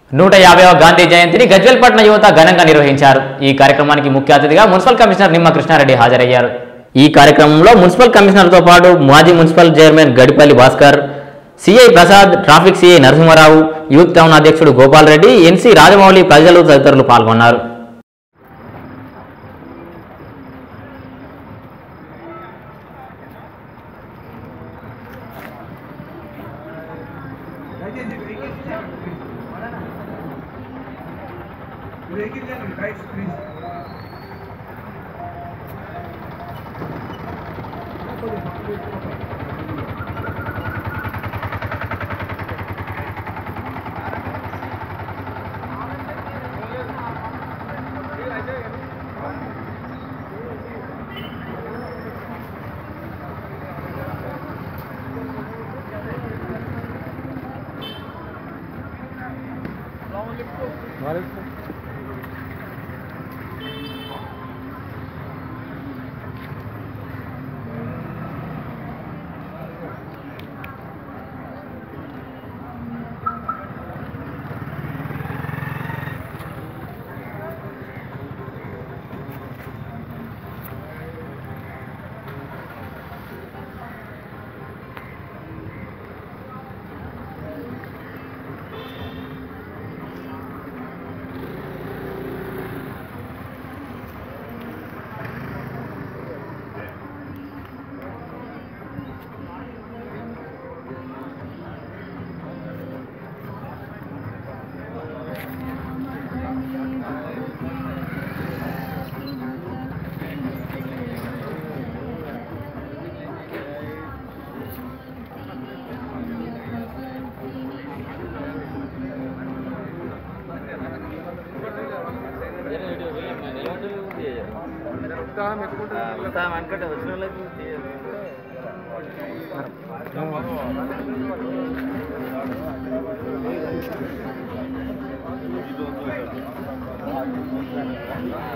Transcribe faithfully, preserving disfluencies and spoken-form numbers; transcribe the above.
నూట యాభైవ గాంధీ జయంతిని గజ్వేల్పట్నం యువత ఘనంగా నిర్వహించారు. ఈ కార్యక్రమానికి ముఖ్య అతిథిగా మున్సిపల్ కమిషనర్ నిమ్మ కృష్ణారెడ్డి హాజరయ్యారు. ఈ కార్యక్రమంలో మున్సిపల్ కమిషనర్తో పాటు మాజీ municipal chairman Gadipalli Bhaskar, CI Prasad, traffic CI Narasimharao, youth town అధ్యక్షుడు గోపాల్ రెడ్డి, ఎన్సీ రాజమౌళి, ప్రజలు తదితరులు పాల్గొన్నారు. వచ్చిన